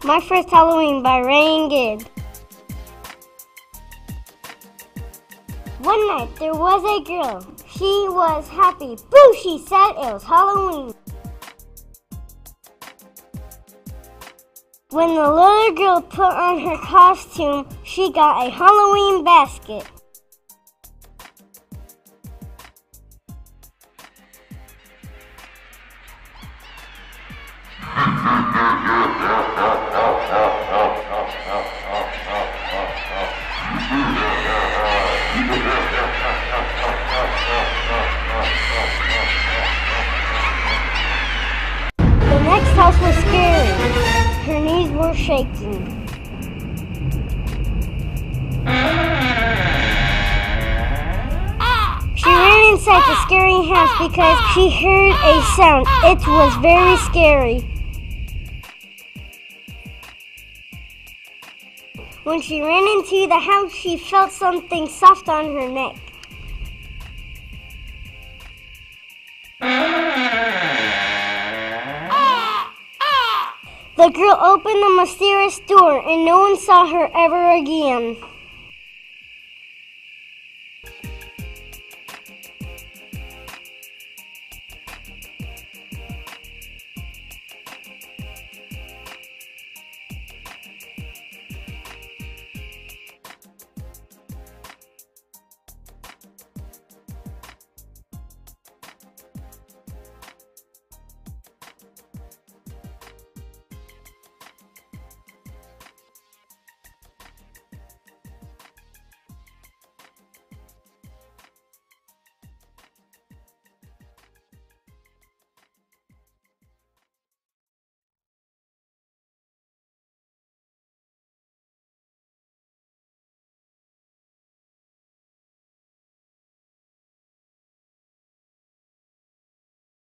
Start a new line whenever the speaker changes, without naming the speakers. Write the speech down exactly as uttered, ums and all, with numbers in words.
My First Halloween by Ray and Gid. One night there was a girl. She was happy. Boo, she said, it was Halloween. When the little girl put on her costume, she got a Halloween basket. The next house was scary. Her knees were shaking. She ran inside the scary house because she heard a sound. It was very scary. When she ran into the house, she felt something soft on her neck. The girl opened the mysterious door and no one saw her ever again.